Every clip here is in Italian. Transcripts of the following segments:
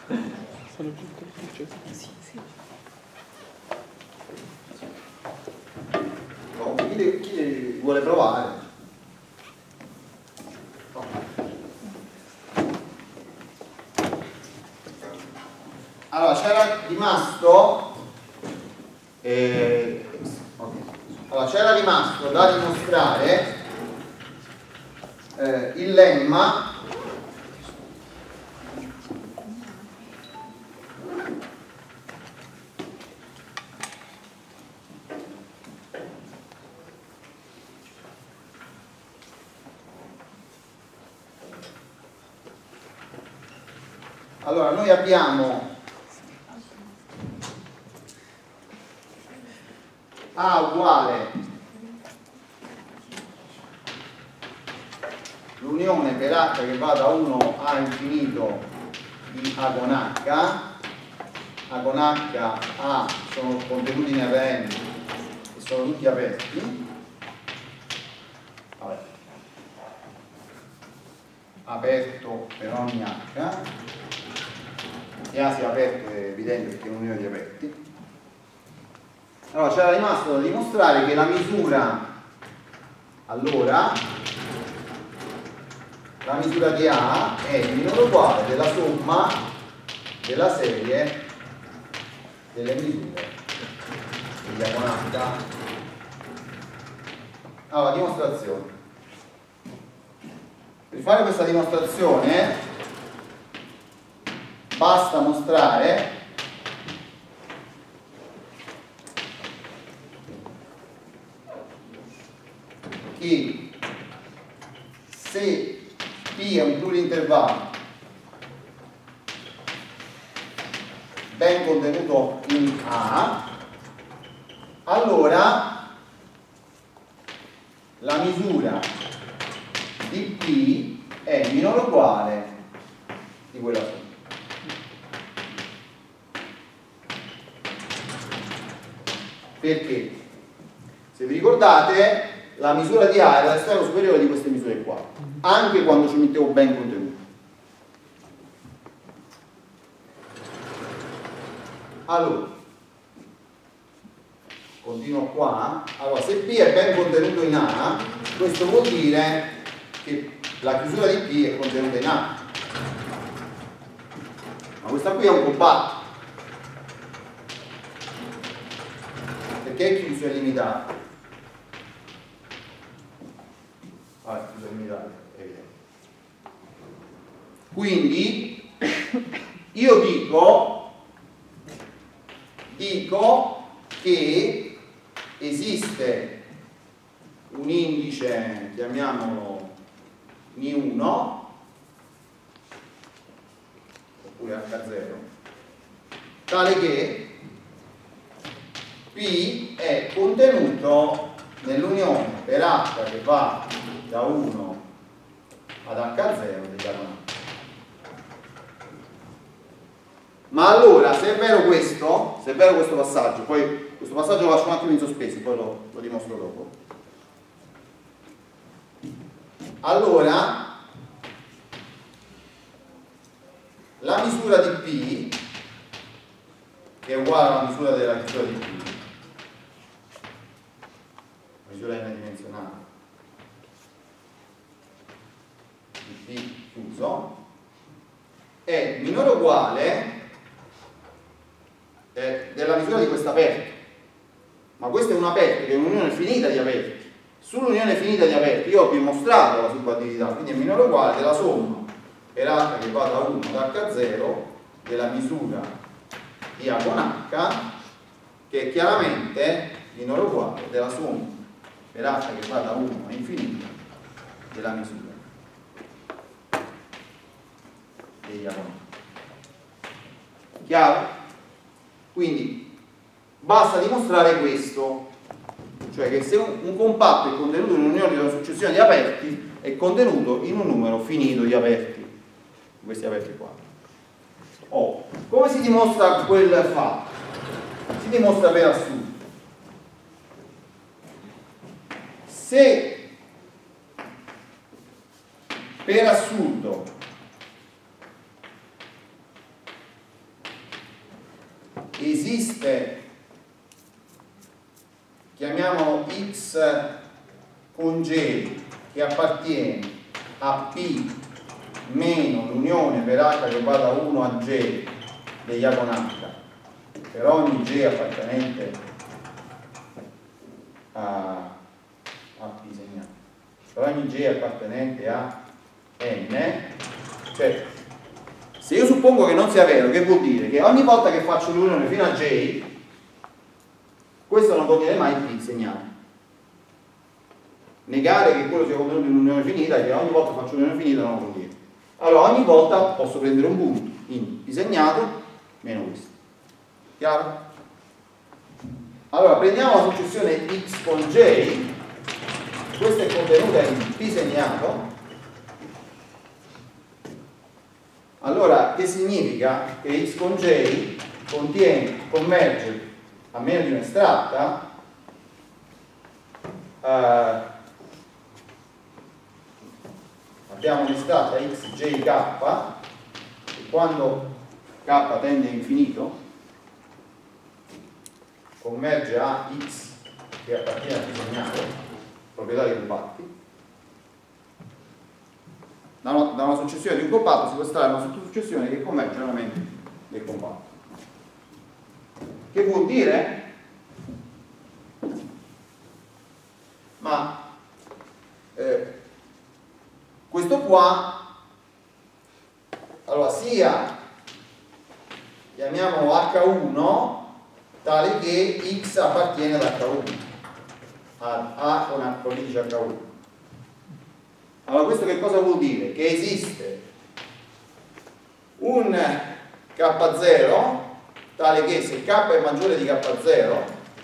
No, chi vuole provare? No. Allora, c'era rimasto allora, c'era rimasto da dimostrare il lemma allora noi abbiamo A uguale l'unione per H che va da 1 a infinito di A con H. A con H, A sono contenuti in Rn e sono tutti aperti. Vabbè. Aperto per ogni H e A sia aperto è evidente perché è un'unione di aperti. Allora c'era rimasto da dimostrare che la misura la misura di A è minore o uguale della somma della serie delle misure di A con H. Allora, dimostrazione. Per fare questa dimostrazione basta mostrare che se P è un plurintervallo ben contenuto in A, allora la misura di P è minore o uguale di quella somma. Perché? Se vi ricordate, la misura di A era l'estremo superiore di queste misure qua, anche quando ci mettevo ben contenuto. Allora, continuo qua. Allora, se P è ben contenuto in A, questo vuol dire che la chiusura di P è contenuta in A. Ma questa qui è un compatto. Perché è chiuso e limitato? Chiuso e limitato, è evidente. Quindi io dico che esiste un indice, chiamiamolo μ1 oppure H0, tale che P è contenuto nell'unione per H che va da 1 ad H0 di H. Ma allora, se è vero questo passaggio, poi questo passaggio lo lascio un attimo in sospeso, poi lo dimostro dopo. Allora, la misura di P, che è uguale alla misura della misura di P, misura n-dimensionale di P chiuso, è minore o uguale della misura di questo aperto. Ma questo è un aperto che è un'unione finita di aperti. Sull'unione finita di aperti io ho dimostrato la subatività, quindi è minore o uguale della somma per H che va da 1 ad H0 della misura di A con H, che è chiaramente minore o uguale della somma per H che va da 1 a infinito della misura di A con H. Chiaro? Quindi basta dimostrare questo, cioè che se un compatto è contenuto in un'unione di una successione di aperti è contenuto in un numero finito di aperti, questi aperti qua. Come si dimostra quel fatto? Si dimostra per assurdo. Se per assurdo esiste, chiamiamolo X con J, che appartiene a P meno l'unione per H che va da 1 a J degli A con H per ogni J appartenente a P segnato, per ogni J appartenente a N, cioè se io suppongo che non sia vero, che vuol dire? Che ogni volta che faccio l'unione fino a J, questo non contiene mai P segnato. Negare che quello sia contenuto in un'unione finita è che ogni volta che faccio un'unione finita non lo contiene. Allora ogni volta posso prendere un punto in P segnato meno questo. Chiaro? Allora prendiamo la successione X con J, questa è contenuta in P segnato. Allora che significa? Che X con J converge a meno di un'estratta abbiamo un'estratta xjk e quando k tende a infinito converge a x che appartiene a P segnato, proprietà dei compatti. Da una successione di un compatto si può estrarre una sottosuccessione che converge veramente del compatto. Che vuol dire? Ma questo qua, allora sia chiamiamolo H1 tale che X appartiene ad H1, ad A con H codice H1. Allora questo che cosa vuol dire? Che esiste un K0 tale che se K è maggiore di K0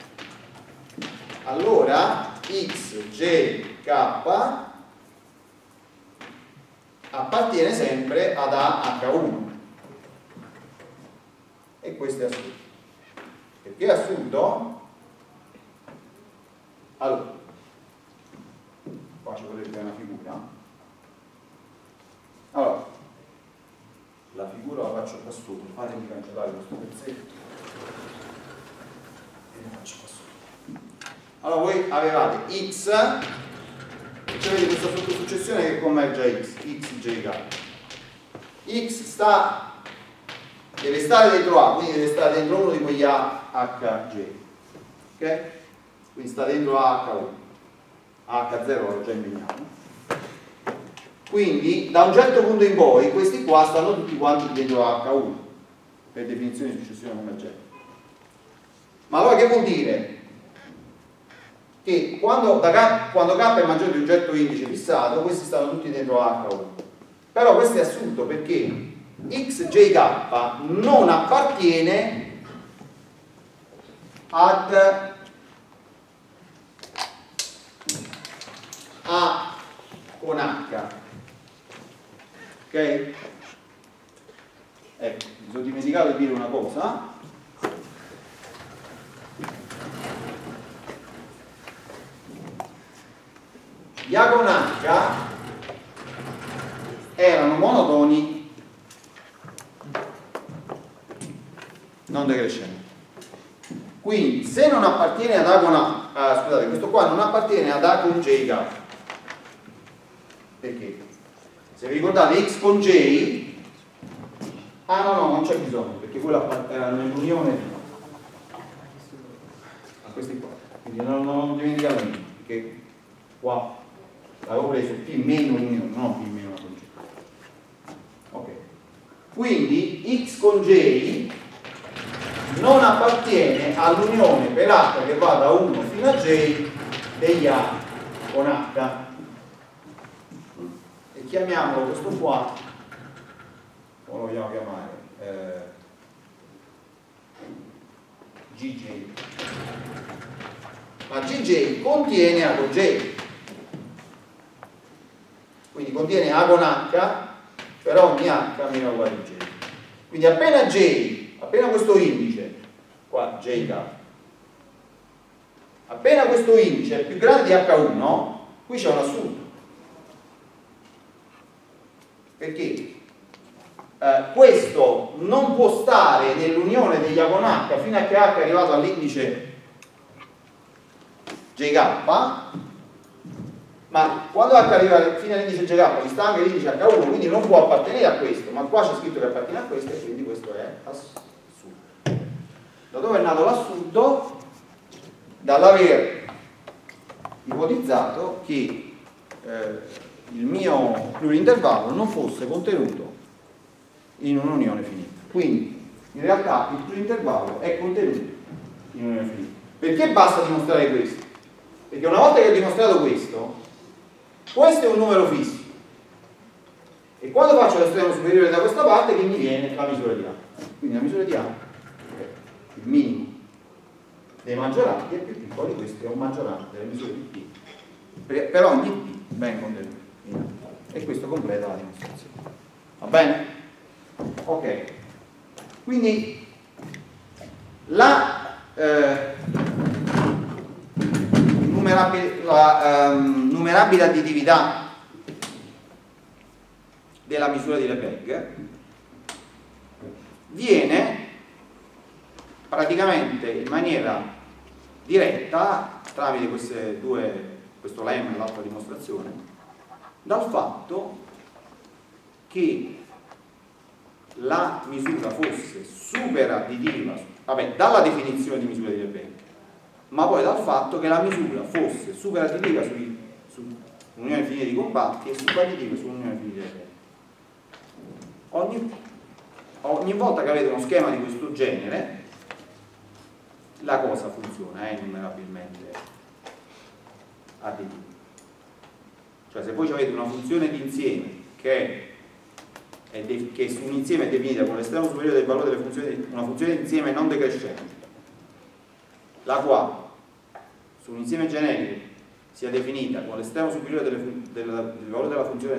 allora XJK appartiene sempre ad AH1 e questo è assurdo. Perché è assurdo? Allora qua ci potrebbe essere una figura. Allora la figura la faccio qua sotto, fatemi cancellare questo pezzetto e la faccio qua sotto. Allora voi avevate X e avete questa sottosuccessione che converge a X, XJK. X deve stare dentro A, quindi deve stare dentro uno di quegli AHJ, ok? Quindi sta dentro AH1, AH0 l'ho già impegnato. Quindi da un certo punto in poi questi qua stanno tutti quanti dentro AH1 per definizione di successione convergente. Ma allora che vuol dire? Che quando K è maggiore di un certo indice fissato questi stanno tutti dentro AH1. Però questo è assurdo perché XJK non appartiene ad A con H. Ok? Ecco, mi sono dimenticato di dire una cosa. Gli A con H erano monotoni non decrescenti. Quindi se non appartiene ad A con A, scusate, questo qua non appartiene ad A con JK. Perché? Se vi ricordate X con J, no, non c'è bisogno, perché quella era nell'unione a questi qua. Quindi non dimenticate niente, perché qua l'avevo preso P meno unione, non P meno con J. Ok. Quindi X con J non appartiene all'unione per H che va da 1 fino a J degli A con H. E chiamiamolo questo qua, come lo vogliamo chiamare? GJ. Ma GJ contiene A con J. Quindi contiene A con H per ogni H meno uguale a J. Quindi appena J, appena questo indice, qua JK, appena questo indice è più grande di H1, qui c'è un assunto. Perché questo non può stare nell'unione degli A con H fino a che H è arrivato all'indice JK, ma quando H arriva fino all'indice JK gli sta anche l'indice H1, quindi non può appartenere a questo, ma qua c'è scritto che appartiene a questo e quindi questo è assurdo. Da dove è nato l'assurdo? Dall'aver ipotizzato che il mio plurintervallo non fosse contenuto in un'unione finita. Quindi in realtà il plurintervallo è contenuto in un'unione finita. Perché basta dimostrare questo? Perché una volta che ho dimostrato questo è un numero fisso e quando faccio l'estremo superiore da questa parte che mi viene la misura di A. Quindi la misura di A è il minimo dei maggioranti e più piccolo di questo è un maggiorante delle misure di P per ogni P ben contenuto in A. E questo completa la dimostrazione. Va bene? Ok. Quindi la numerabile additività della misura di Lebesgue viene praticamente in maniera diretta tramite questo lemma e l'altra dimostrazione dal fatto che la misura fosse superadditiva, vabbè, dalla definizione di misura di Lebesgue, ma poi dal fatto che la misura fosse superadditiva sull'unione finita di compatti e subadditiva sull'unione finita di Lebesgue. Ogni volta che avete uno schema di questo genere la cosa funziona, è numerabilmente additiva. Cioè se voi avete una funzione di insieme che su un insieme è definita con l'estremo superiore del valore delle funzioni, una funzione di insieme non decrescente, la quale su un insieme generico sia definita con l'estremo superiore del valore della funzione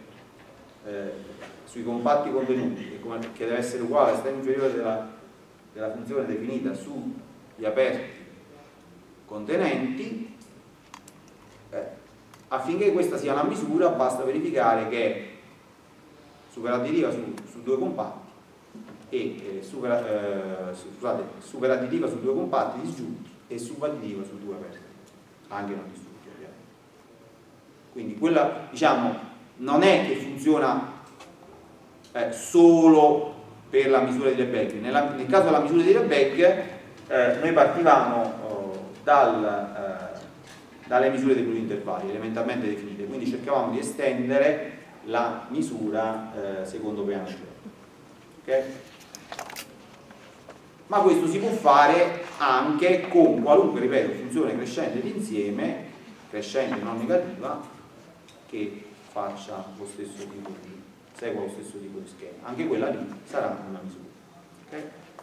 sui compatti contenuti, che deve essere uguale all'estremo inferiore della funzione definita sugli aperti contenenti, affinché questa sia una misura basta verificare che è superadditiva su due compatti e superadditiva su due compatti disgiunti e subadditiva su due aperti anche non disgiunti ovviamente. Quindi quella, diciamo, non è che funziona solo per la misura di Lebesgue. Nel caso della misura di Lebesgue noi partivamo dalle misure dei plurintervalli elementarmente definite, quindi cercavamo di estendere la misura secondo Peano. Okay? Ma questo si può fare anche con qualunque, ripeto, funzione crescente d'insieme, crescente non negativa, che faccia lo stesso tipo segua lo stesso tipo di schema. Anche quella lì sarà una misura. Okay?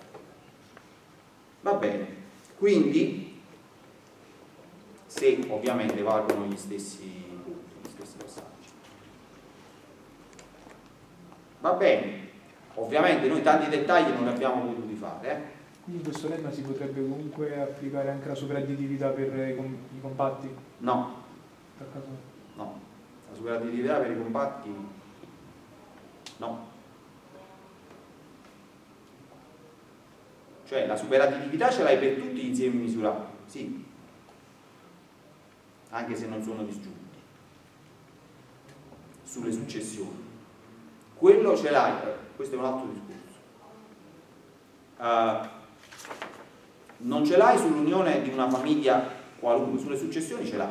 Va bene. Quindi, se ovviamente valgono gli stessi punti, gli stessi passaggi. Va bene. Ovviamente noi tanti dettagli non li abbiamo potuti fare. Quindi questo lemma si potrebbe comunque applicare anche alla superadditività per i compatti? No. No. La superadditività per i compatti no. Cioè la superadditività ce l'hai per tutti gli insiemi misurati, sì. Anche se non sono disgiunti. Sulle successioni. Quello ce l'hai, questo è un altro discorso. Non ce l'hai sull'unione di una famiglia qualunque, sulle successioni ce l'hai.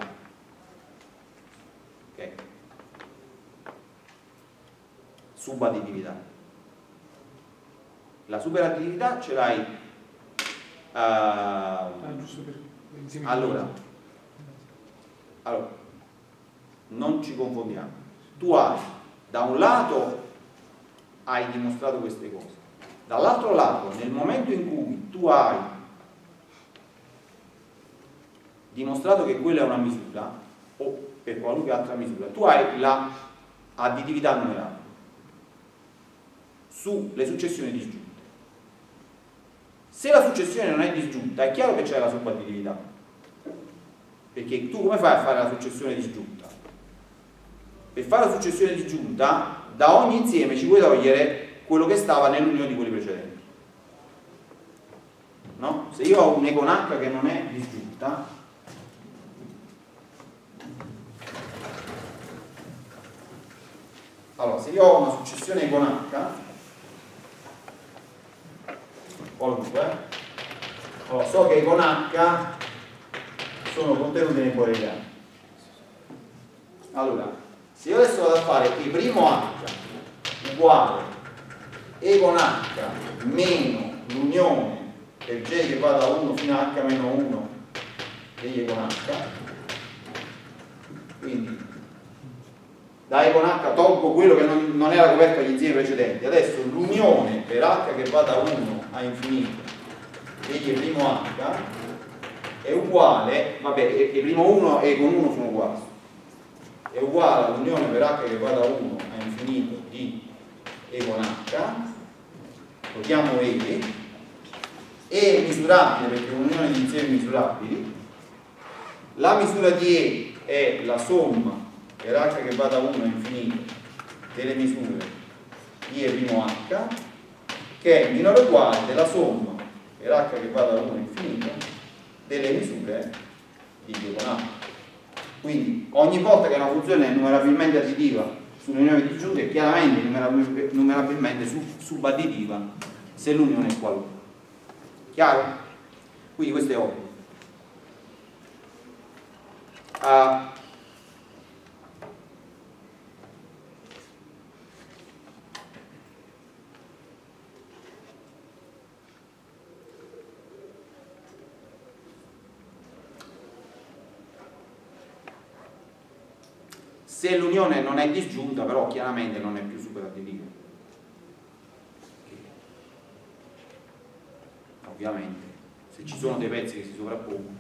Ok? Subadditività. La superadditività ce l'hai. Allora, non ci confondiamo. Tu hai, da un lato hai dimostrato queste cose, dall'altro lato, nel momento in cui tu hai dimostrato che quella è una misura, o per qualunque altra misura, tu hai la additività numerale sulle successioni disgiunte. Se la successione non è disgiunta, è chiaro che c'è la subadditività, perché tu come fai a fare la successione disgiunta? Per fare la successione disgiunta, da ogni insieme ci puoi togliere quello che stava nell'unione di quelli precedenti. No? Se io ho un E con H che non è disgiunta, allora se io ho una successione con H qualunque, allora, so che con H sono contenuti nei poligami. Allora, se io adesso vado a fare E' H uguale E con H meno l'unione del J che va da 1 fino a H meno 1 degli E con H, quindi da E con H tolgo quello che non era coperto agli insiemi precedenti, adesso l'unione per H che va da 1 a infinito degli E' H è uguale, vabbè, E'1 e con 1 sono uguali, è uguale all'unione per H che va da 1 a infinito di E con H, lo chiamo E, è misurabile perché è un'unione di insiemi misurabili, la misura di E è la somma per H che va da 1 a infinito delle misure di E', che è minore o uguale della somma per H che va da 1 a infinito delle misure di E con H. Quindi ogni volta che una funzione è numerabilmente additiva sull'unione disgiunta è chiaramente numerabilmente subadditiva se l'unione è qualunque. Chiaro? Quindi questo è ovvio. Se l'unione non è disgiunta, però chiaramente non è più superadditiva. Ovviamente, se ci sono dei pezzi che si sovrappongono.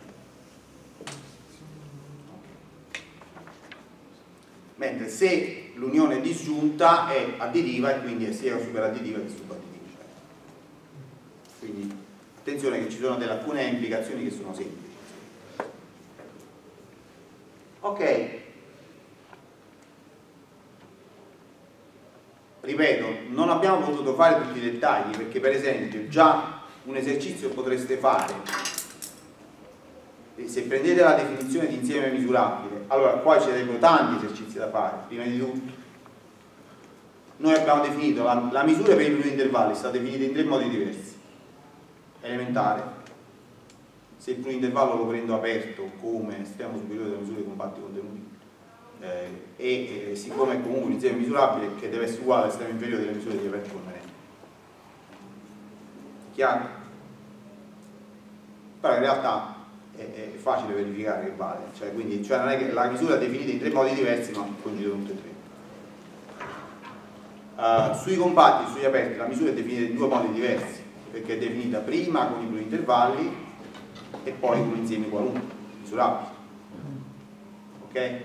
Mentre se l'unione è disgiunta è additiva e quindi è sia superadditiva che subadditiva. Quindi attenzione che ci sono alcune implicazioni che sono semplici. Ok. Ripeto, non abbiamo potuto fare tutti i dettagli perché per esempio già un esercizio potreste fare, se prendete la definizione di insieme misurabile, allora qua ci sarebbero tanti esercizi da fare. Prima di tutto noi abbiamo definito la misura per i primi intervalli, è stata definita in 3 modi diversi. Elementare, se il primo intervallo lo prendo aperto come estremo superiore delle misure compatti contenuti, siccome è comunque un insieme misurabile che deve essere uguale all'estremo inferiore delle misure di aperto convenente. Chiaro? Però in realtà è facile verificare che vale, cioè non è che la misura è definita in 3 modi diversi ma coincidono tutte e 3. Sui compatti e sugli aperti la misura è definita in 2 modi diversi perché è definita prima con i primi intervalli e poi con insiemi qualunque misurabili. Ok?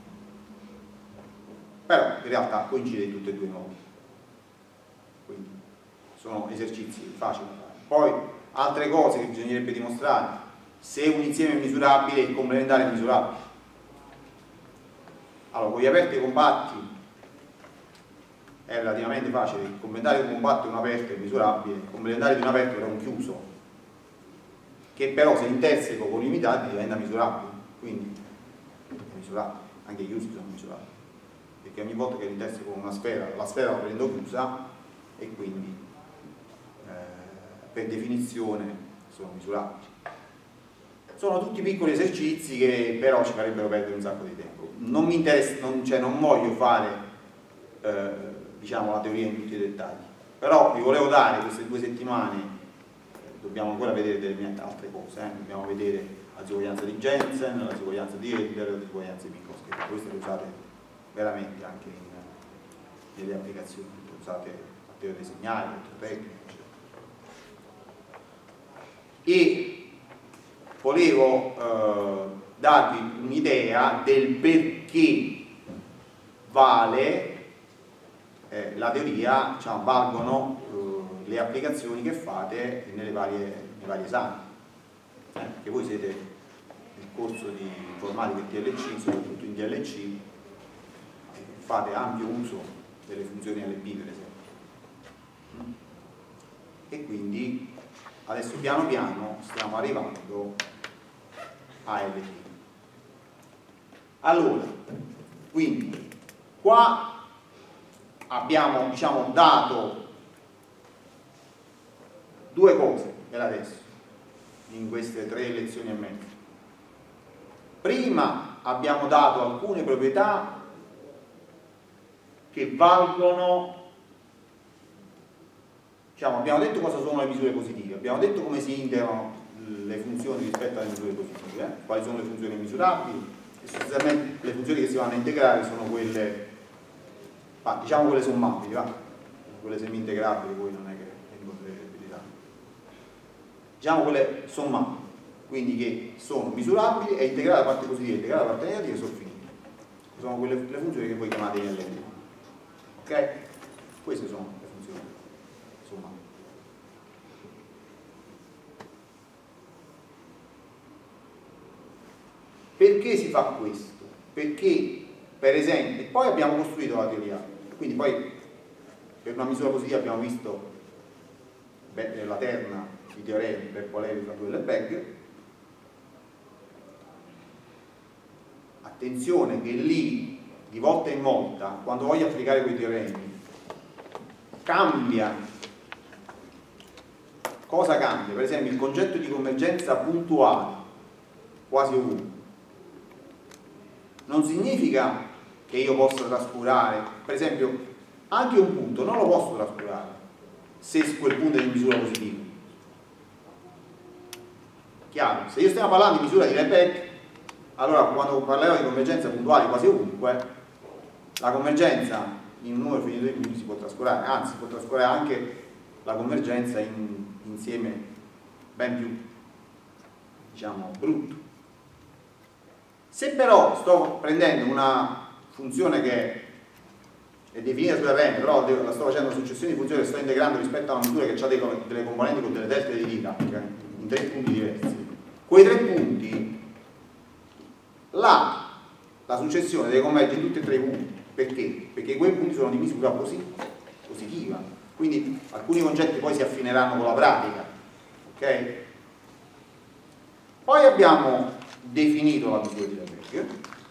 Però in realtà coincide in tutti e 2 i modi, quindi sono esercizi facili da fare. Poi altre cose che bisognerebbe dimostrare: se un insieme è misurabile, il complementare è misurabile. Allora, con gli aperti e i compatti è relativamente facile, il complementare di un compatto e un aperto è misurabile, il complementare di un aperto è un chiuso, che però se interseco con limitati diventa misurabile, quindi è misurabile, anche i chiusi sono misurabili. Perché ogni volta che interseco con una sfera, la sfera la prendo chiusa e quindi per definizione sono misurabili. Sono tutti piccoli esercizi che però ci farebbero perdere un sacco di tempo. Non mi interessa, non voglio fare diciamo la teoria in tutti i dettagli, però vi volevo dare queste 2 settimane, dobbiamo ancora vedere delle altre cose, dobbiamo vedere la disuguaglianza di Jensen, la disuguaglianza di Hölder, la disuguaglianza di Minkowski, queste le usate veramente anche nelle applicazioni, usate a teoria dei segnali, tecniche, eccetera. E volevo darvi un'idea del perché vale la teoria, diciamo, valgono le applicazioni che fate nei vari esami, perché voi siete nel corso di informatica e TLC, soprattutto in TLC fate ampio uso delle funzioni LP per esempio, E quindi adesso piano piano stiamo arrivando a LT. Allora, quindi qua abbiamo, diciamo, dato due cose per adesso in queste 3 lezioni e mezza. Prima abbiamo dato alcune proprietà che valgono, diciamo, abbiamo detto cosa sono le misure positive, abbiamo detto come si integrano le funzioni rispetto alle misure positive, quali sono le funzioni misurabili, e sostanzialmente le funzioni che si vanno a integrare sono quelle, diciamo quelle sommabili, quelle semi-integrabili, poi non è che incontrerete più di tanto. Diciamo quelle sommabili, quindi che sono misurabili e integrare la parte positiva e integrare la parte negativa sono finite. Sono quelle le funzioni che voi chiamate ILT. Ok? Queste sono le funzioni sommabili. Perché si fa questo? Perché, per esempio, poi abbiamo costruito la teoria, quindi poi per una misura positiva abbiamo visto la terna di teoremi per Polevi, Fratù e Lebesgue. Attenzione che lì, di volta in volta, quando voglio applicare quei teoremi, cambia. Cosa cambia? Per esempio il concetto di convergenza puntuale, quasi ovunque. Non significa che io possa trascurare, per esempio, anche un punto non lo posso trascurare se quel punto è di misura positiva. Chiaro? Se io stiamo parlando di misura di Lebesgue, allora quando parlerò di convergenza puntuali quasi ovunque, la convergenza in un numero finito di punti si può trascurare, anzi si può trascurare anche la convergenza in insieme ben più, diciamo, brutto. Se però sto prendendo una funzione che è definita sulla Rn, però la sto facendo una successione di funzioni che sto integrando rispetto a una misura che ha delle componenti con delle delte di vita in 3 punti diversi, quei 3 punti la successione deve convergere in tutti e 3 i punti. Perché? Perché quei punti sono di misura positiva, quindi alcuni concetti poi si affineranno con la pratica, ok? Poi abbiamo definito la misura di Lebesgue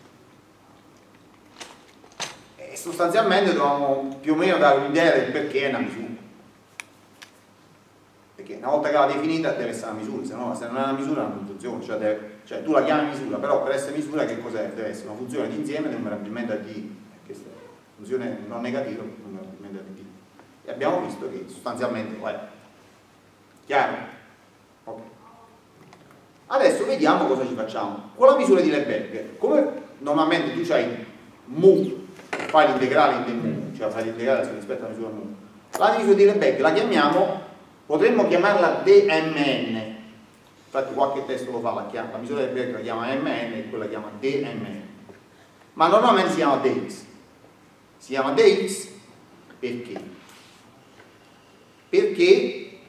e sostanzialmente dovevamo più o meno dare un'idea del perché è una misura, perché una volta che l'ha definita deve essere una misura, se non è una misura non funziona, cioè tu la chiami misura, però per essere misura che cos'è? Deve essere una funzione di insieme numerabilmente additiva, questa è una funzione non negativa numerabilmente additiva, e abbiamo visto che sostanzialmente chiaro? Ok. Adesso vediamo cosa ci facciamo con la misura di Lebesgue. Come normalmente tu c'hai mu, fai l'integrale in del mu, cioè fai l'integrale rispetto alla misura mu, la misura di Lebesgue la chiamiamo, potremmo chiamarla DMN, infatti qualche testo lo fa, la misura di Lebesgue la chiama MN e quella la chiama DMN, ma normalmente si chiama DX. Si chiama DX perché? Perché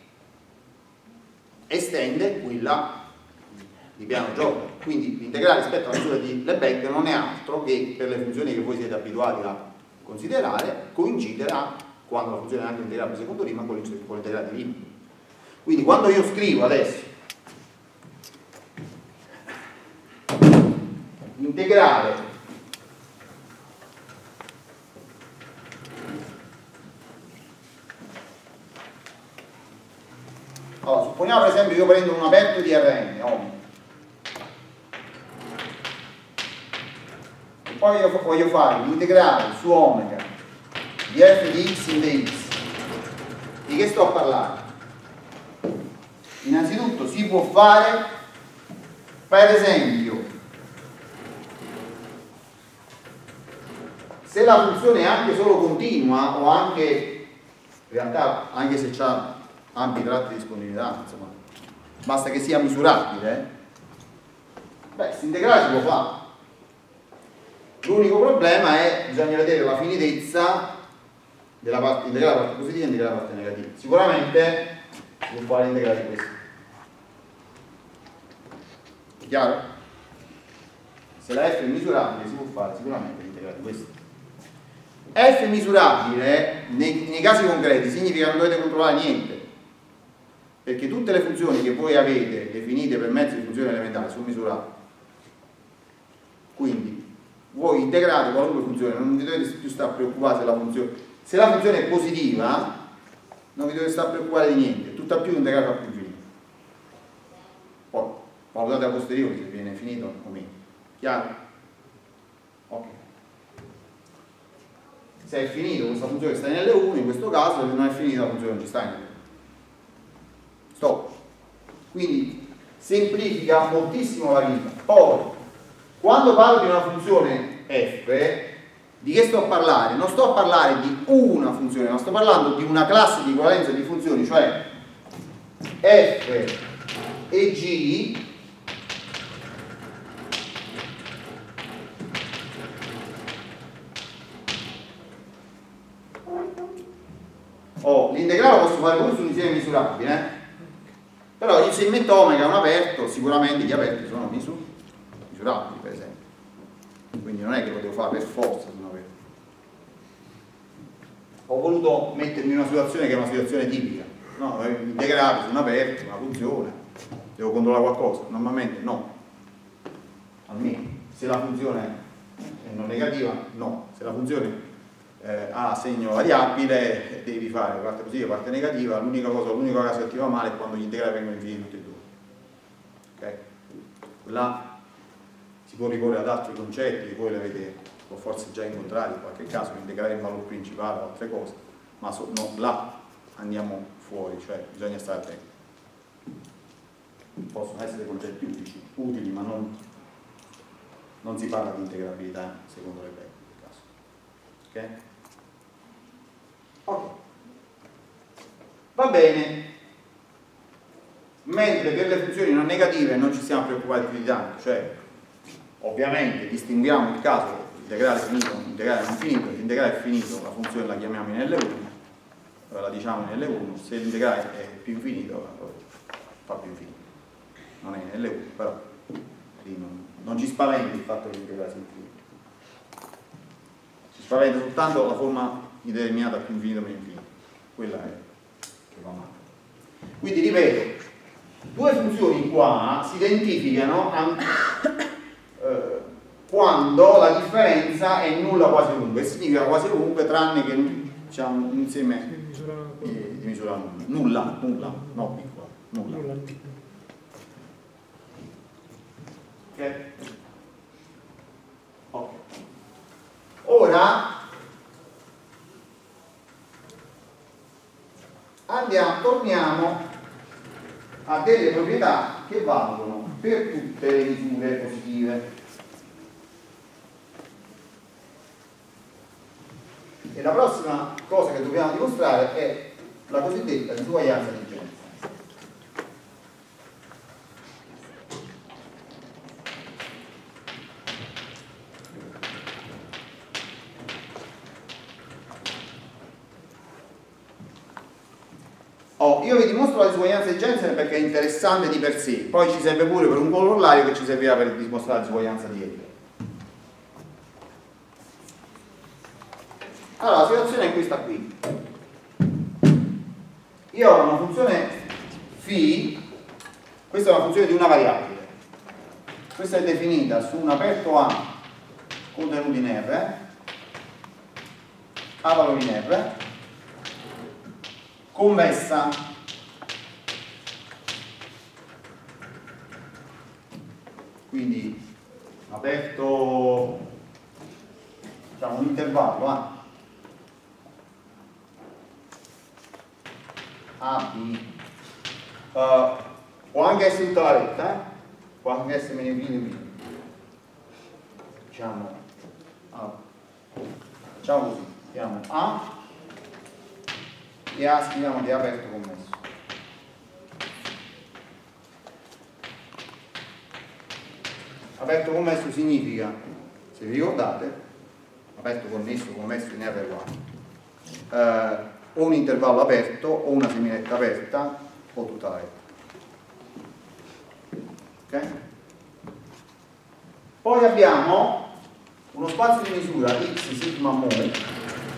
estende quella di piano Jordan, quindi l'integrale rispetto alla misura di Lebesgue non è altro che, per le funzioni che voi siete abituati a considerare, coinciderà, quando la funzione è anche integrale per secondo rima, con l'integrale di limite. Quindi quando io scrivo adesso integrale allora, supponiamo per esempio io prendo un aperto di Rn, e poi io voglio fare l'integrale su omega di f di x in dx. Di che sto a parlare? Innanzitutto si può fare, per esempio, se la funzione è anche solo continua o anche, in realtà anche se ha ampi tratti di disponibilità, insomma, basta che sia misurabile, questo integrale si può fare. L'unico problema è che bisogna vedere la finitezza della parte integrale, la parte positiva e integrale la parte negativa. Sicuramente si può fare l'integrale di questo. È chiaro? Se la f è misurabile si può fare sicuramente l'integrale di questo. F misurabile nei casi concreti significa che non dovete controllare niente, perché tutte le funzioni che voi avete definite per mezzo di funzioni elementari sono misurabili. Quindi voi integrate qualunque funzione, non vi dovete più stare preoccupati se la funzione è positiva, non vi dovete stare preoccupare di niente, tutta più integrata a più infinito. Poi valutate a posteriori se viene finito o meno. Chiaro? Ok. Se è finito questa funzione che sta in L1, in questo caso, se non è finita la funzione non ci sta in L1. Stop. Quindi semplifica moltissimo la vita. Poi, quando parlo di una funzione f, di che sto a parlare? Non sto a parlare di una funzione, ma sto parlando di una classe di equivalenza di funzioni, cioè f e g l'integrale lo posso fare pure su un insieme misurabile, però se metto omega un aperto, sicuramente gli aperti sono misurabili, per esempio. Quindi non è che lo devo fare per forza su un aperto. Ho voluto mettermi in una situazione che è una situazione tipica, no? Integrare su un aperto, una funzione, devo controllare qualcosa? Normalmente no, almeno se la funzione è non negativa, no, se la funzione ha segno variabile devi fare parte positiva e parte negativa. L'unica caso che ti va male è quando gli integrali vengono infiniti tutti e due, ok? Là si può ricorrere ad altri concetti che voi li avete forse già incontrati in qualche caso, integrare il valore principale o altre cose, ma no, là andiamo fuori, cioè bisogna stare attenti. Possono essere concetti utili, ma non si parla di integrabilità secondo le regole del caso. Ok? Ok. Va bene. Mentre per le funzioni non negative non ci stiamo preoccupati più di tanto, cioè ovviamente distinguiamo il caso integrale finito, integrale non finito. L'integrale è finito, la funzione la chiamiamo in L1, la diciamo in L1, se l'integrale è più infinito fa più infinito, non è in L1, però non ci spaventa il fatto che l'integrale sia infinito, ci spaventa soltanto la forma indeterminata più infinito meno infinito, quella è che va male. Quindi ripeto, due funzioni qua si identificano quando la differenza è nulla quasi ovunque, significa quasi ovunque tranne che c'è un insieme di misura nulla, no piccola, nulla. Ok? Ok. Ora torniamo a delle proprietà che valgono per tutte le misure positive. E la prossima cosa che dobbiamo dimostrare è la cosiddetta disuguaglianza di genere. Io vi dimostro la disuguaglianza di Jensen perché è interessante di per sé, poi ci serve pure per un corollario che ci servirà per dimostrare la disuguaglianza di Euler. Allora, la situazione è questa qui. Io ho una funzione φ, questa è una funzione di una variabile, questa è definita su un aperto A contenuto in R, A valore in R, convessa quindi aperto, diciamo un intervallo A, B, può anche essere tutta la retta, può anche essere meno infinito, diciamo facciamo così, chiamiamo A e A scriviamo che è aperto commesso. Aperto commesso significa, se vi ricordate, aperto connesso, commesso in R uguale, o un intervallo aperto o una semiretta aperta o tutta la retta. Ok? Poi abbiamo uno spazio di misura x sigma mu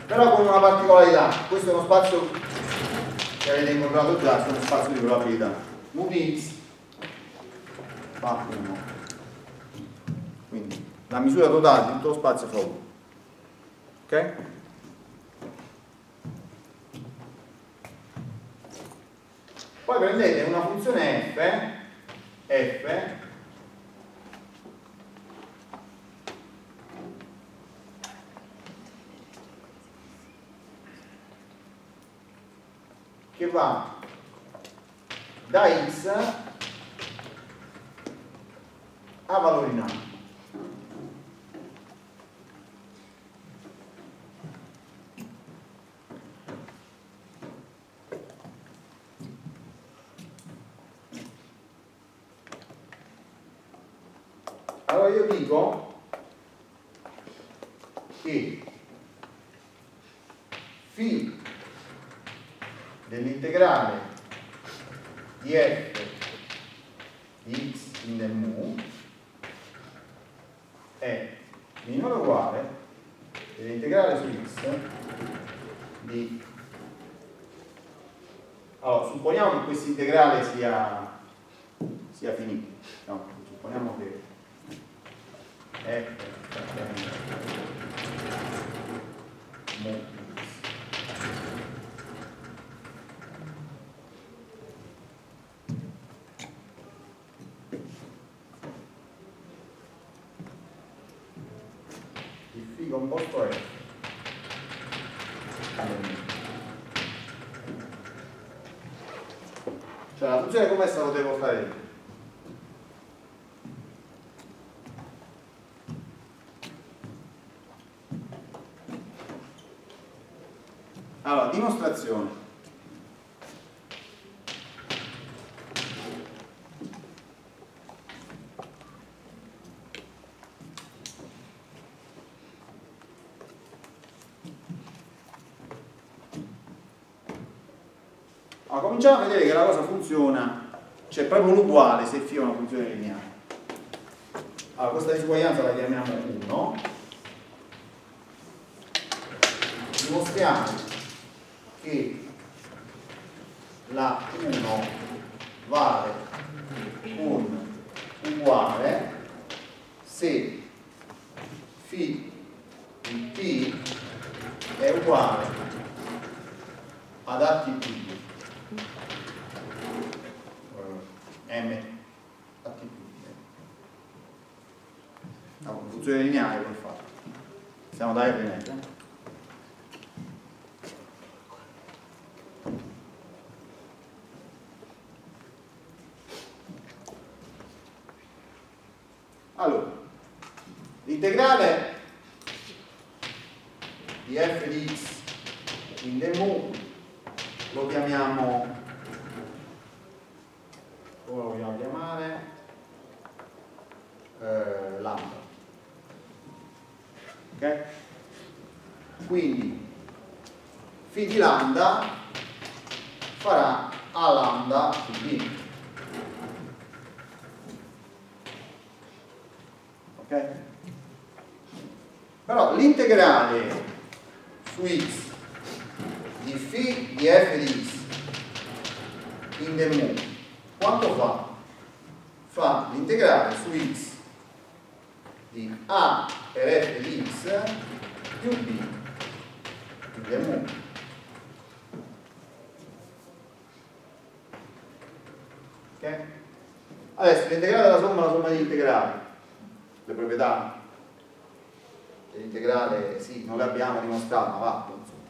però con una particolarità. Questo è uno spazio che avete incontrato già, è uno spazio di probabilità. mu di x fa 1, quindi la misura totale di tutto lo spazio fa 1, ok? Poi prendete una funzione f che va da x a valori nati. Allora io dico che φ dell'integrale di f di x in del mu è minore o uguale dell'integrale su x di... Allora, supponiamo che questo integrale sia finito, no? Supponiamo che f mu di composto f cioè la funzione come sta lo devo fare io. Allora, dimostrazione. Allora, cominciamo a vedere che la cosa funziona, c'è proprio l'uguale se φ è una funzione lineare. Allora, questa disuguaglianza la chiamiamo 1. Dimostriamo che la 1 vale un uguale se φ di t è uguale ad ATP m ATP. No, funzione lineare per fare. Siamo da R. Allora, l'integrale di f di x in del mu lo chiamiamo, come lo vogliamo chiamare? Lambda. Ok? Quindi φ di lambda farà a lambda su b. Ok? Però l'integrale su x di φ di f di x in del mu quanto fa? Fa l'integrale su x di a per f di x più b in del mu. Ok? Adesso l'integrale della somma è la somma degli integrali. Le proprietà dell'integrale sì, non le abbiamo dimostrate, ma va.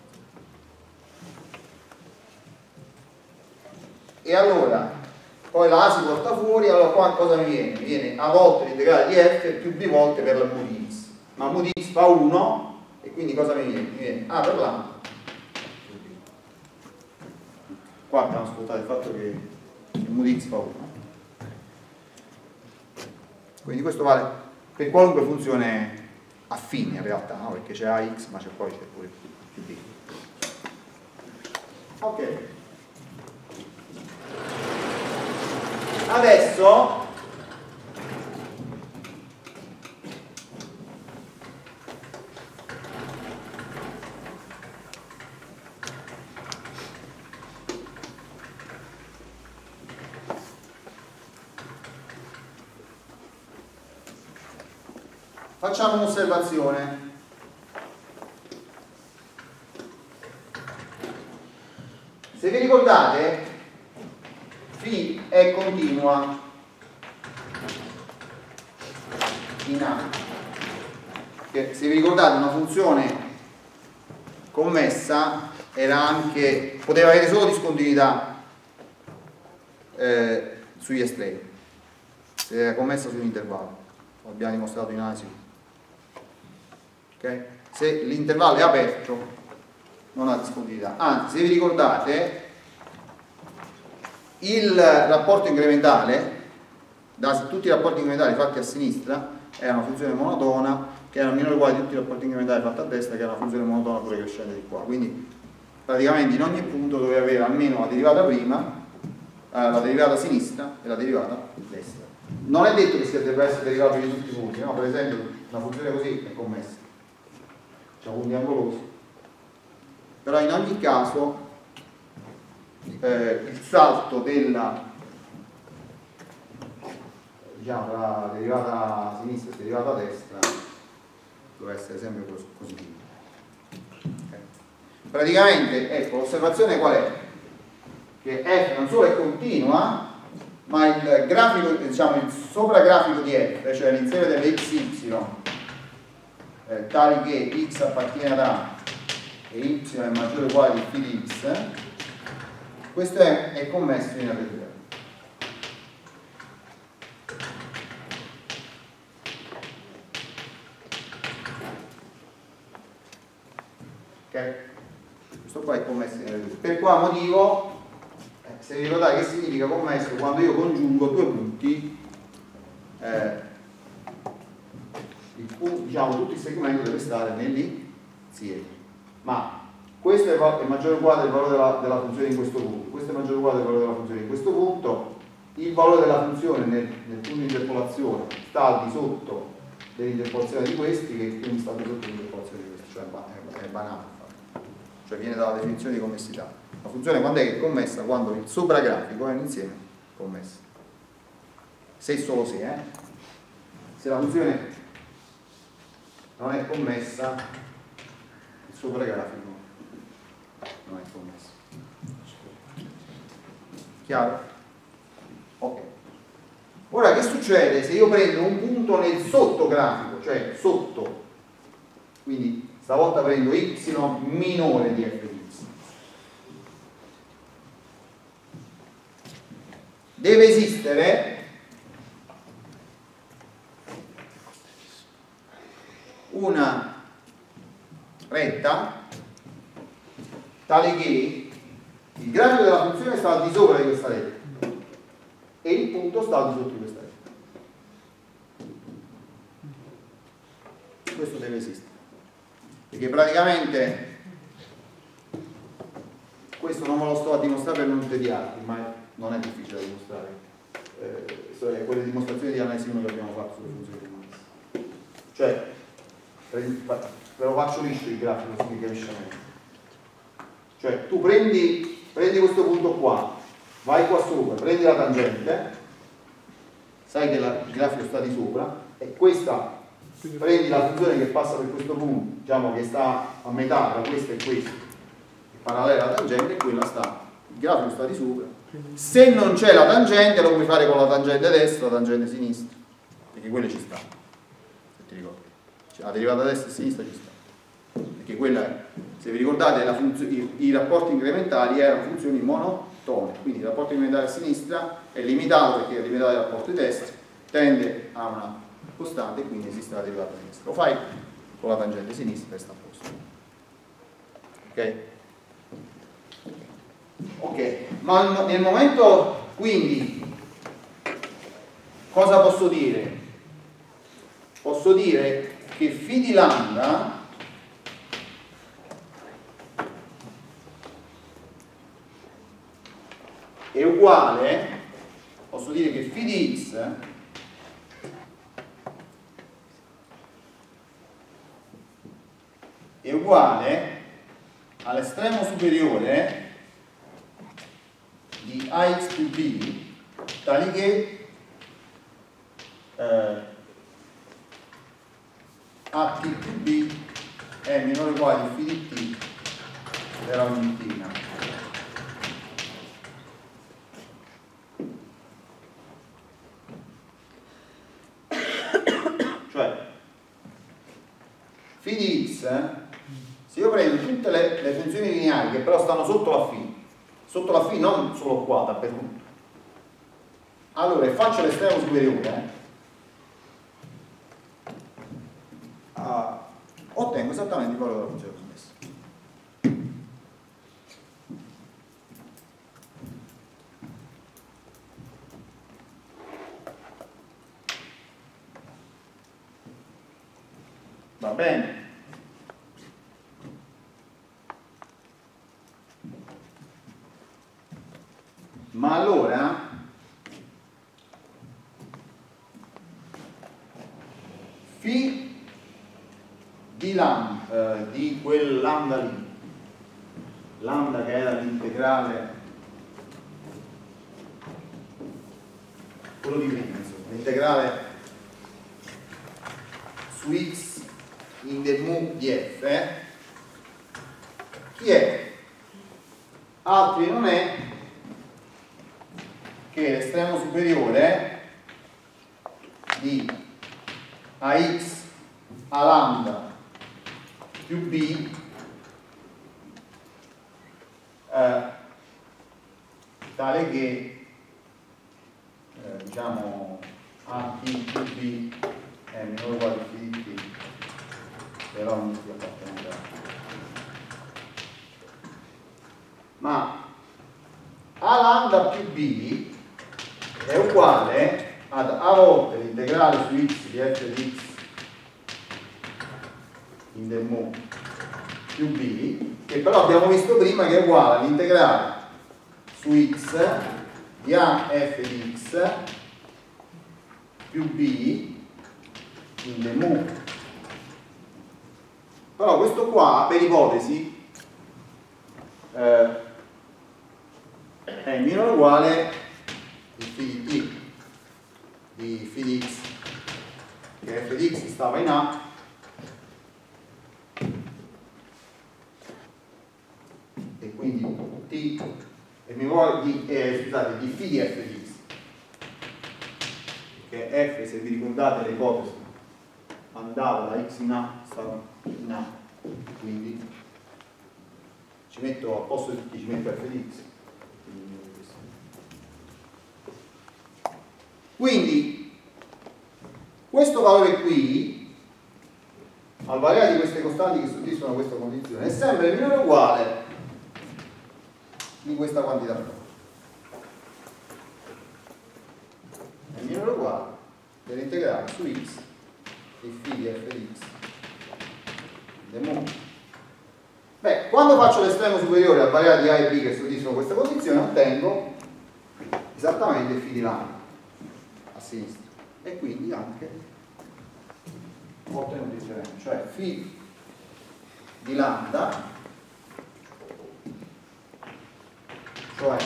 E allora poi la a si porta fuori, allora qua cosa mi viene? Mi viene a volte l'integrale di f più b volte per la mu di x, ma mu di x fa 1 e quindi cosa mi viene? Mi viene a per lambda più b. Qua abbiamo sfruttato il fatto che il mu di x fa 1, quindi questo vale per qualunque funzione affine in realtà, no? Perché c'è ax ma poi c'è pure più b. Ok, adesso Facciamo un'osservazione. Se vi ricordate, φ è continua in A, che se vi ricordate una funzione commessa era anche, poteva avere solo discontinuità sugli estremi, se era commessa su un intervallo, lo abbiamo dimostrato in analisi. Okay? Se l'intervallo è aperto non ha discontinuità, anzi se vi ricordate il rapporto incrementale, tutti i rapporti incrementali fatti a sinistra è una funzione monotona che era minore o uguale di tutti i rapporti incrementali fatti a destra, che è una funzione monotona pure crescente di qua. Quindi praticamente in ogni punto doveva avere almeno la derivata prima, la derivata sinistra e la derivata destra. Non è detto che debba essere derivata in tutti i punti, no? Per esempio una funzione così è commessa, c'è punti angolosi, però in ogni caso il salto della, diciamo, la derivata sinistra e derivata destra deve essere sempre positivo. Okay. Praticamente, ecco, l'osservazione qual è? Che f non solo è continua, ma il grafico, diciamo, il sopragrafico di f, cioè l'insieme delle xy tali che x appartiene ad a e y è maggiore o uguale di φ di x, questo è commesso in R2. Ok? Questo qua è commesso in R2. Per quale motivo? Se vi ricordate che significa commesso quando io congiungo due punti, diciamo tutti i segmenti deve stare nell'insieme. Ma questo è maggiore o uguale del valore della funzione in questo punto, questo è maggiore o uguale del valore della funzione in questo punto, il valore della funzione nel punto di interpolazione sta al di sotto dell'interpolazione di questi, che quindi sta al di sotto dell'interpolazione di questi, cioè è banale, cioè viene dalla definizione di commessità. La funzione quando è che è commessa? Quando il sopragrafico è un insieme commesso. Se e solo se, se la funzione non è commessa, il sopragrafico non è commesso. Chiaro? Ok. Ora che succede se io prendo un punto nel sottografico, cioè sotto, quindi stavolta prendo y minore di f di x? Deve esistere una retta tale che il grafico della funzione sta al di sopra di questa retta e il punto sta al di sotto di questa retta. Questo deve esistere, perché praticamente questo non me lo sto a dimostrare per non tediarvi, ma non è difficile da dimostrare. Quelle dimostrazioni di analisi 1 che abbiamo fatto sulle funzioni commesse. Cioè, ve lo faccio liscio il grafico così mi capisce meglio. Cioè, tu prendi questo punto qua, vai qua sopra, prendi la tangente, sai che il grafico sta di sopra, e questa, prendi la funzione che passa per questo punto, diciamo che sta a metà tra questo e questo, parallela alla tangente, e quella sta, il grafico sta di sopra. Se non c'è la tangente lo puoi fare con la tangente destra o la tangente sinistra, perché quelle ci stanno, se ti ricordi, cioè, la derivata destra e sinistra ci sta, perché quella è, se vi ricordate, i rapporti incrementali erano funzioni monotone, quindi il rapporto incrementale a sinistra è limitato perché è limitato ai rapporti destri, tende a una costante e quindi esiste la derivata destra. Lo fai con la tangente sinistra e sta a posto. Ok? Ok, ma nel momento, quindi, cosa posso dire? Posso dire che φ di lambda è uguale, posso dire che φ di x è uguale all'estremo superiore di ax più b, tali che AT più B è minore o uguale di φ di t per ogni t. Cioè φ di x, se io prendo tutte le funzioni lineari che però stanno sotto la φ non solo qua, dappertutto, allora faccio l'estremo superiore, ottengo esattamente il valore della funzione commessa. Va bene? Ma allora φ di lambda, di quel lambda lì, lambda che era l'integrale, quello di prima, insomma, l'integrale su x in del mu di f, chi è? Altri non è che l'estremo superiore di ax a lambda più b tale che diciamo a t più b è minore o uguale a φ di t per ogni t appartenente a. Ma a lambda più b è uguale ad a volte l'integrale su x di f di x in del mu più b, che però abbiamo visto prima che è uguale all'integrale su x di a f di x più b in del mu. Però questo qua, per ipotesi, è minore o uguale di φ di t, di φ di x, che f di x stava in a, e quindi t è minore di, scusate, di φ di f di x, che f, se vi ricordate le ipotesi, andava da x in a, stava in a, quindi ci metto al posto di t, ci metto f di x. Quindi questo valore qui, al variare di queste costanti che soddisfano questa condizione, è sempre minore o uguale di questa quantità qua. È minore o uguale dell'integrale su x di φ di f di x del mu. Beh, quando faccio l'estremo superiore al variare di a e b che soddisfano questa condizione, ottengo esattamente φ di lambda a sinistra, e quindi anche ho ottenuto il teorema, cioè φ di lambda, cioè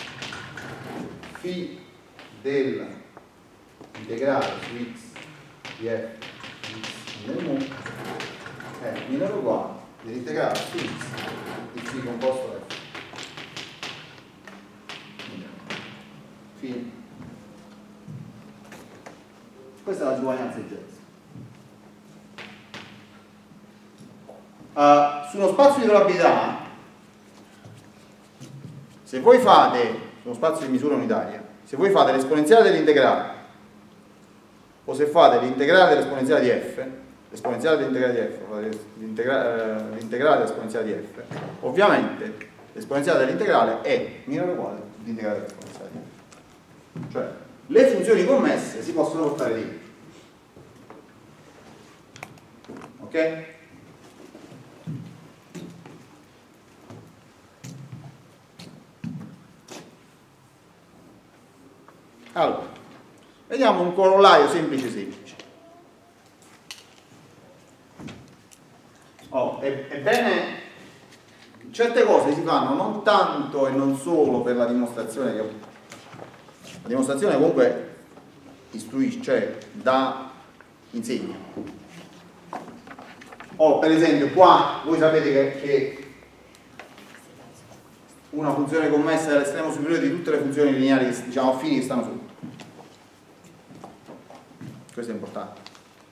φ dell'integrale su x di f di x nel mu è minore o uguale dell'integrale su x di φ composto f. Fine. Questa è la disuguaglianza di Jevons. Su uno spazio di probabilità, se voi fate, su uno spazio di misura unitaria, se voi fate l'esponenziale dell'integrale o se fate l'integrale dell'esponenziale di f, l'esponenziale dell'integrale di f, l'integrale dell'esponenziale di f, ovviamente l'esponenziale dell'integrale è minore o uguale all'integrale dell'esponenziale di f. Cioè, le funzioni commesse si possono portare lì. Ok? Allora, vediamo un corollario semplice. Ebbene, certe cose si fanno non tanto e non solo per la dimostrazione, che la dimostrazione comunque istruisce, cioè insegna. O per esempio qua voi sapete che una funzione commessa è l'estremo superiore di tutte le funzioni lineari, diciamo affini, che stanno sotto. Questo è importante.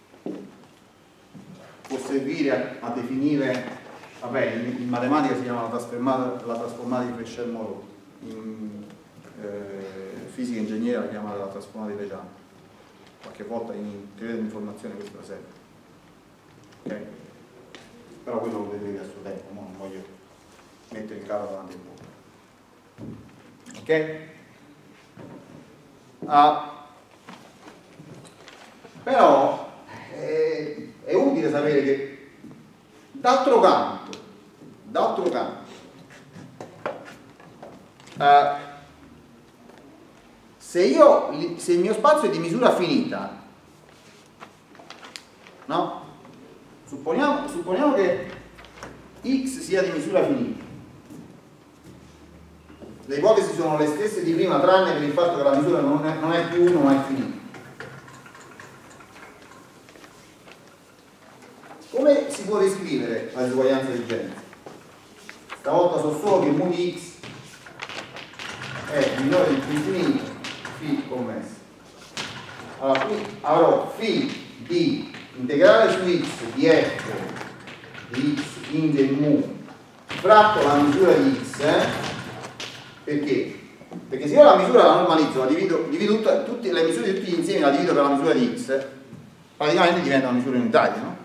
Può servire a definire, vabbè, in matematica si chiama la trasformata di Fréchet-Moreau, in fisica ingegneria la chiama la trasformata di Legendre, qualche volta in teoria dell'informazione questo serve. Okay? Però quello lo vedrete a suo tempo, non voglio mettere il carro davanti al fuoco. Ok? Però è utile sapere che d'altro canto se il mio spazio è di misura finita, no? Supponiamo che x sia di misura finita. Le ipotesi sono le stesse di prima, tranne per il fatto che la misura non è più 1 ma è finita. Come si può descrivere la disuguaglianza di genere? Stavolta so solo che mu di x è minore di infinito, φ commesso. Allora qui avrò φ di integrale su x di f di x inde mu fratto la misura di x, perché? Perché se io la misura la normalizzo, la divido tutte le misure di tutti gli insiemi, la divido per la misura di x, praticamente diventa una misura unitaria, no?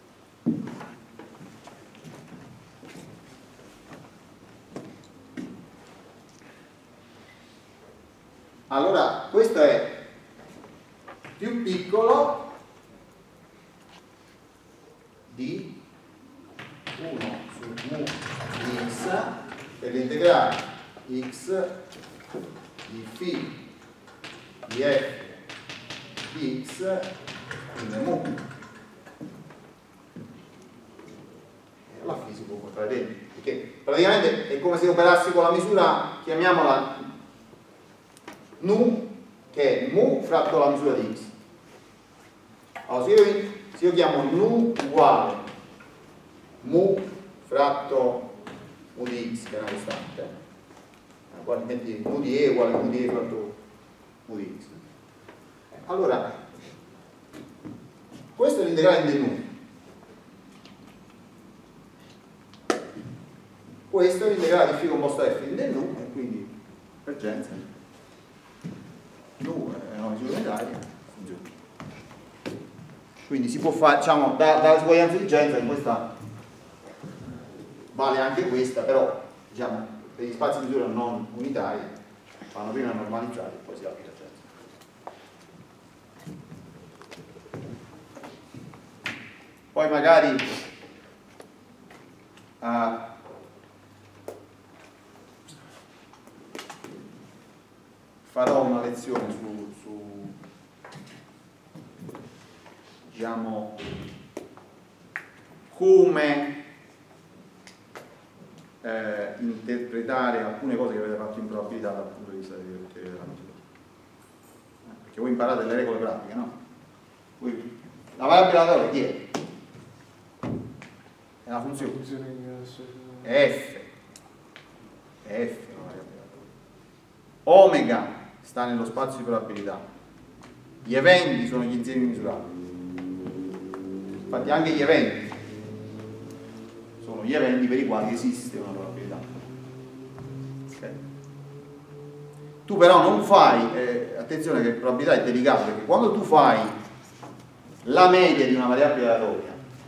Allora, questo è più piccolo di 1 su mu di x per l'integrale x di φ di f di x in mu. E alla φ si può portare dentro, perché praticamente è come se operassi con la misura, chiamiamola nu, che è mu fratto la misura di x. Allora se io chiamo nu uguale mu fratto mu di x, che è una costante, metti mu di e uguale mu di e fratto mu di x, allora questo è l'integrale del nu, questo è l'integrale di φ composto f del nu, e quindi per Jensen nu è una misura unitaria, funziona. Quindi si può fare, diciamo, dalla disuguaglianza di Jensen, questa vale anche questa, però diciamo per gli spazi di misura non unitari vanno prima normalizzati e poi si applica Jensen. Poi magari farò una lezione su diciamo come interpretare alcune cose che avete fatto in probabilità dal punto di vista della misura, perché voi imparate le regole pratiche, no? La variabile aleatoria chi è? È una funzione, è f, è f una variabile aleatoria. Omega sta nello spazio di probabilità, gli eventi sono gli insiemi misurati, infatti anche gli eventi sono gli eventi per i quali esiste una probabilità. Okay. Tu però non fai, attenzione che probabilità è delicato, perché quando tu fai la media di una variabile aleatoria,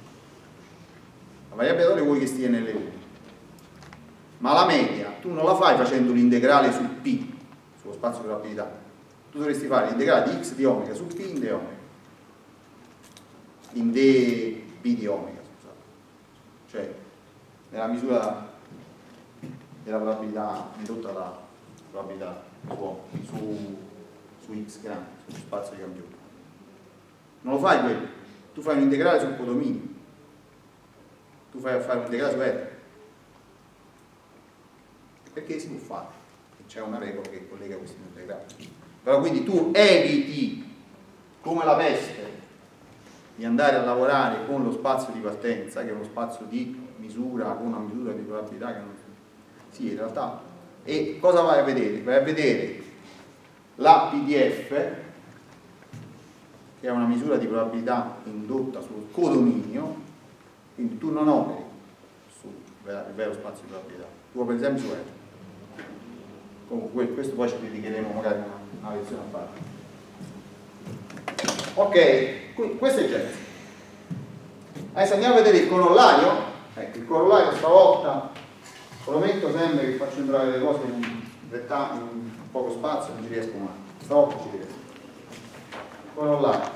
la variabile aleatoria vuoi che stia nelle 1, ma la media tu non la fai facendo l'integrale su p, sullo spazio di probabilità, tu dovresti fare l'integrale di x di omega su p in d omega, in d b di omega, scusate, cioè nella misura della probabilità ridotta alla probabilità su x grande, su spazio di campione. Non lo fai quello, tu fai un integrale sul codominio, tu fai a fare un integrale su R, perché si può fare, c'è una regola che collega questi integrali. Però quindi tu eviti come la peste di andare a lavorare con lo spazio di partenza, che è uno spazio di misura, con una misura di probabilità che non sì, in realtà. E cosa vai a vedere? Vai a vedere la PDF, che è una misura di probabilità indotta sul codominio, quindi tu non operi sul vero spazio di probabilità, tu operi sempre su R. Comunque questo poi ci dedicheremo magari una lezione a parte. Ok, questo è Genesi. Adesso andiamo a vedere il corollario. Ecco, il corollario stavolta prometto sempre che faccio entrare le cose in poco spazio, non ci riesco mai. Stavolta ci riesco. Corollario.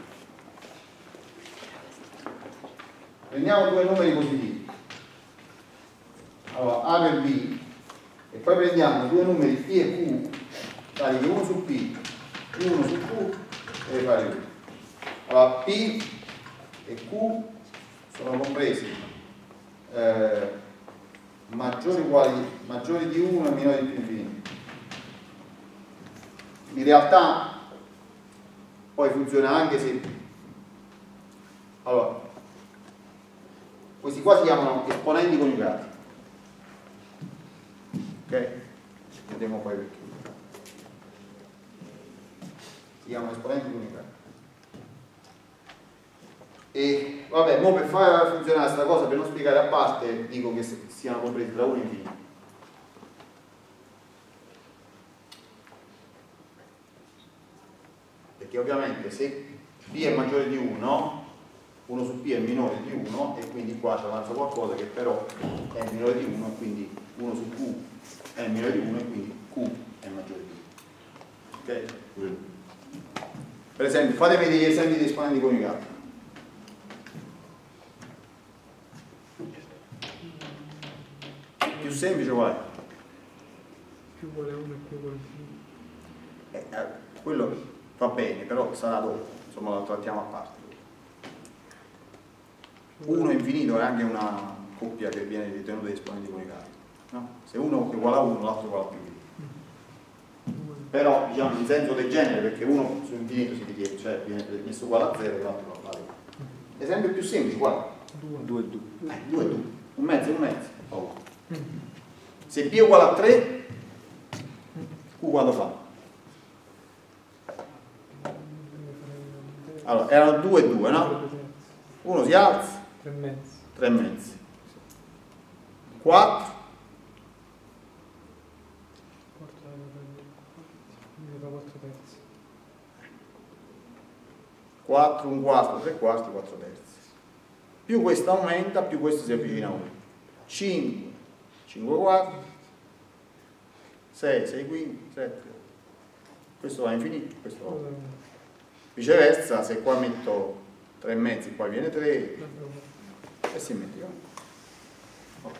Prendiamo due numeri positivi. Allora, A per B, e poi prendiamo due numeri P e Q, tali che uno su P e uno su Q, e le fare qui. Allora, P e Q sono compresi maggiori di 1 e minori di più infinito. In realtà poi funziona anche se allora questi qua si chiamano esponenti coniugati, ok? Vediamo poi perché si chiamano esponenti coniugati. E vabbè, mo per far funzionare questa cosa, per non spiegare a parte, dico che siano compresi tra 1 e infinito. Perché ovviamente se P è maggiore di 1, 1 su P è minore di 1, e quindi qua ci avanza qualcosa che però è minore di 1, e quindi 1 su Q è minore di 1, e quindi Q è maggiore di 1. Ok? Per esempio, fatemi degli esempi di esponenti coniugati. Più semplice qual è? Più uguale 1 e più uguale 1. Quello va bene, però sarà dopo, insomma lo trattiamo a parte. 1 infinito è anche una coppia che viene ritenuta di esponenti coniugati, no? Se uno è uguale a 1, l'altro è uguale a più 1. Però diciamo in senso del genere, perché uno su infinito si richiede, cioè viene messo uguale a 0 e l'altro uguale a 1. Esempio più semplice, quale? 2 e 2. 2 e 2. Un mezzo e un mezzo. Oh. Se P è uguale a 3, Q quanto fa? Allora, erano 2 e 2, no? Uno si alza, 3 mezzi. 3 mezzi. 4. 4 terzi. 4, un quarto, 3 quarti, 4 terzi. Più questo aumenta, più questo si avvicina a 1. 5, 5 quarti, 6, 6 quinti, 7. Questo va infinito, questo va. Viceversa, se qua metto 3 mezzi, qua viene 3, è simmetrico. Okay.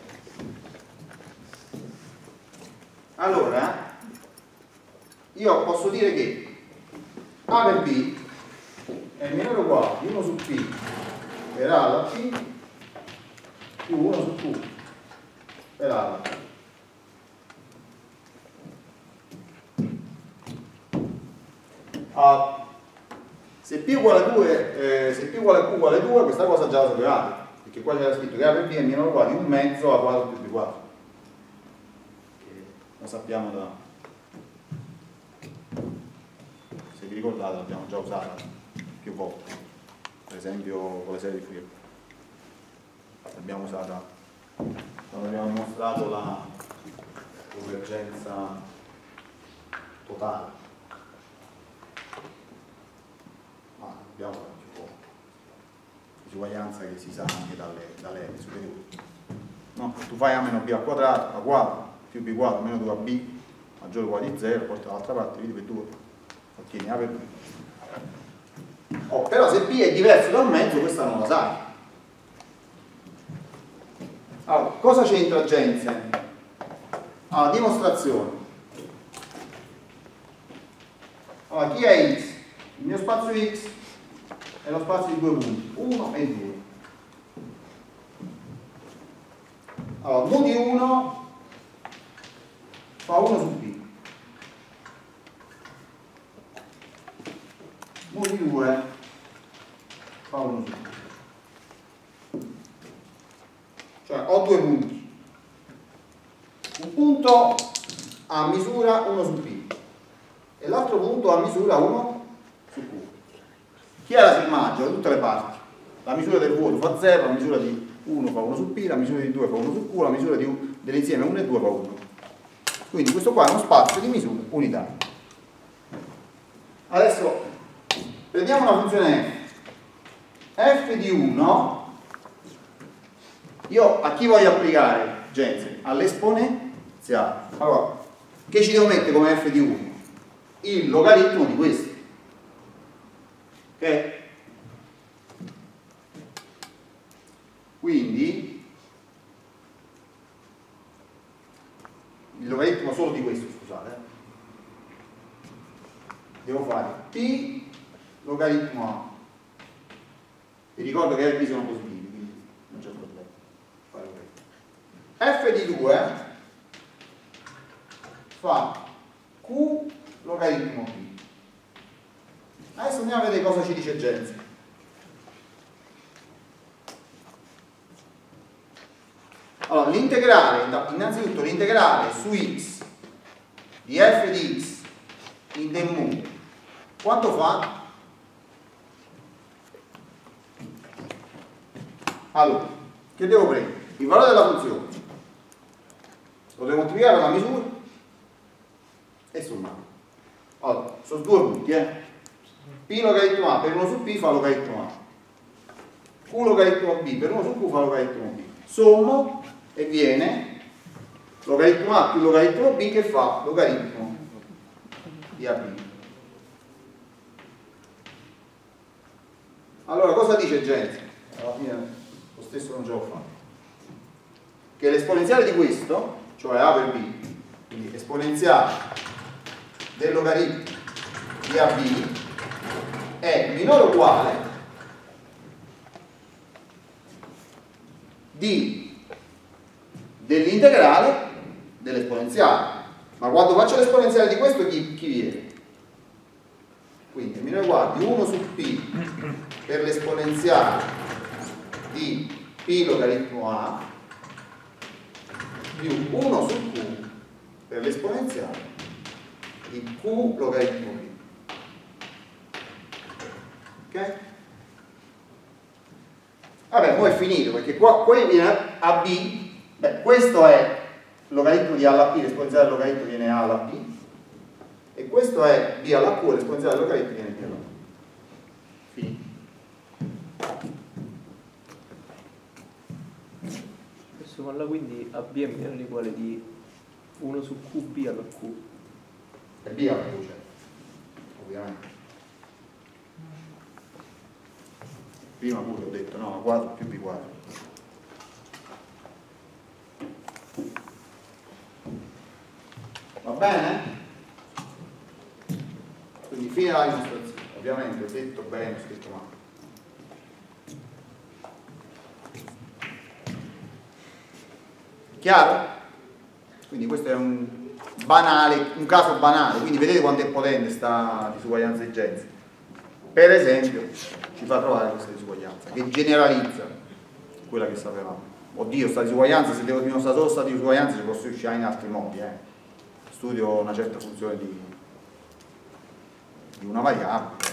Allora, io posso dire che A per B è minore o uguale di 1 su P per A alla P più 1 su Q per A alla P. Se P uguale a 2, se P uguale a Q uguale a 2, questa cosa già la sapevate, perché qua c'era scritto che A per B è minore o uguale di 1 mezzo a quadro più B quadro. Lo sappiamo da... Se vi ricordate l'abbiamo già usata più volte, per esempio con le serie di Fourier. L'abbiamo usata quando abbiamo dimostrato la convergenza totale. Ma abbiamo più volte. Disuguaglianza che si sa anche dalle superiori. No? Tu fai A meno B al quadrato, A quadro, più B quadro, meno 2AB, maggiore o uguale di 0, porti dall'altra parte, vedi per 2. Ottieni A per B. Oh, però se B è diverso da un mezzo, questa non la sai. Allora, cosa c'entra Jensen? Allora, dimostrazione. Allora, chi è X? Il mio spazio X è lo spazio di due punti, 1 e 2. Allora, mu di 1 fa 1 su P. Mu di 2 fa 1 cioè ho due punti, un punto a misura 1 su P e l'altro punto a misura 1 su Q. Chi è la sigmaggio? Da tutte le parti. La misura del vuoto fa 0, la misura di 1 fa 1 su P, la misura di 2 fa 1 su Q, la misura dell'insieme 1 e 2 fa 1. Quindi questo qua è uno spazio di misure unitario. Adesso prendiamo una funzione f di 1, io a chi voglio applicare Jensen? All'esponenziale. Allora, che ci devo mettere come f di 1? Il logaritmo di questo. Ok? Quindi il logaritmo solo di questo, scusate. Devo fare P logaritmo A. Vi ricordo che R sono positivi, quindi non c'è problema. F di 2 fa Q logaritmo P. Adesso andiamo a vedere cosa ci dice Jensen. Allora, l'integrale, innanzitutto l'integrale su x di f di x in d mu, quanto fa? Allora, che devo prendere? Il valore della funzione, lo devo moltiplicare per la misura e sommare. Allora, sono due punti, P logaritmo A per 1 su P fa logaritmo A, Q logaritmo B per 1 su Q fa logaritmo B. Sommo e viene logaritmo A più logaritmo B che fa logaritmo di AB. Allora, cosa dice Jensen? Alla fine lo stesso non ce l'ho fatto. Che l'esponenziale di questo, cioè A per B, quindi esponenziale del logaritmo di AB è minore o uguale dell'integrale dell'esponenziale. Ma quando faccio l'esponenziale di questo chi viene? Quindi è minore o uguale di 1 su P per l'esponenziale di P logaritmo A più 1 su Q per l'esponenziale di Q logaritmo B. Ok? Vabbè, poi è finito perché qui viene AB. Beh, questo è il logaritmo di A alla P, l'esponenziale del logaritmo viene A alla P, e questo è B alla Q, l'esponenziale del logaritmo viene B alla P. Finito. Questo con la quindi AB è minore o uguale di 1 su QB alla Q. E B alla Q, cioè, ovviamente. Prima pure ho detto, no, quadro più B quadro. Va bene? Quindi fine la dimostrazione. Ovviamente ho detto bene, ho scritto male. Chiaro? Quindi questo è un caso banale, quindi vedete quanto è potente sta disuguaglianza di Jensen. Per esempio, ci fa trovare questa disuguaglianza che generalizza quella che sapevamo. Oddio, sta disuguaglianza, se devo dimostrare solo sta disuguaglianza si può uscire in altri modi. Studio una certa funzione di una variabile.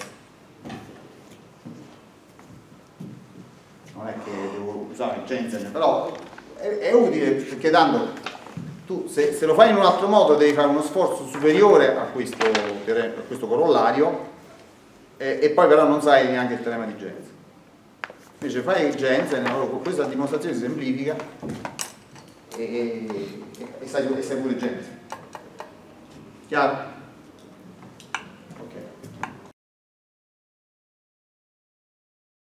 Non è che devo usare Jensen, però è utile perché tanto tu se lo fai in un altro modo devi fare uno sforzo superiore a questo corollario e poi però non sai neanche il teorema di Jensen. Invece fai il Jensen, con questa dimostrazione si semplifica e sai pure Jensen. Chiaro?